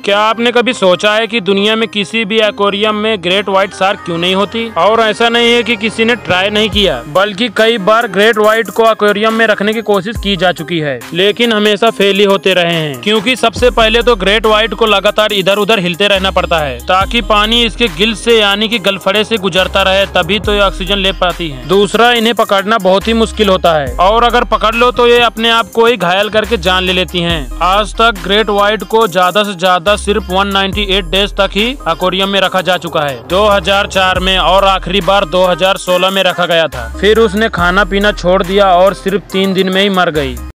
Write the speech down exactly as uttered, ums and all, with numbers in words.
क्या आपने कभी सोचा है कि दुनिया में किसी भी एक्वेरियम में ग्रेट व्हाइट शार्क क्यों नहीं होती? और ऐसा नहीं है कि किसी ने ट्राई नहीं किया, बल्कि कई बार ग्रेट व्हाइट को एक्वेरियम में रखने की कोशिश की जा चुकी है, लेकिन हमेशा फेल ही होते रहे हैं। क्योंकि सबसे पहले तो ग्रेट व्हाइट को लगातार इधर उधर हिलते रहना पड़ता है ताकि पानी इसके गिल से यानी कि गलफड़े से गुजरता रहे, तभी तो ये ऑक्सीजन ले पाती है। दूसरा, इन्हें पकड़ना बहुत ही मुश्किल होता है और अगर पकड़ लो तो ये अपने आप को ही घायल करके जान ले लेती हैं। आज तक ग्रेट व्हाइट को ज्यादा से ज्यादा सिर्फ एक सौ अट्ठानवे डेज तक ही एक्वेरियम में रखा जा चुका है, दो हज़ार चार में, और आखिरी बार दो हज़ार सोलह में रखा गया था। फिर उसने खाना पीना छोड़ दिया और सिर्फ तीन दिन में ही मर गई।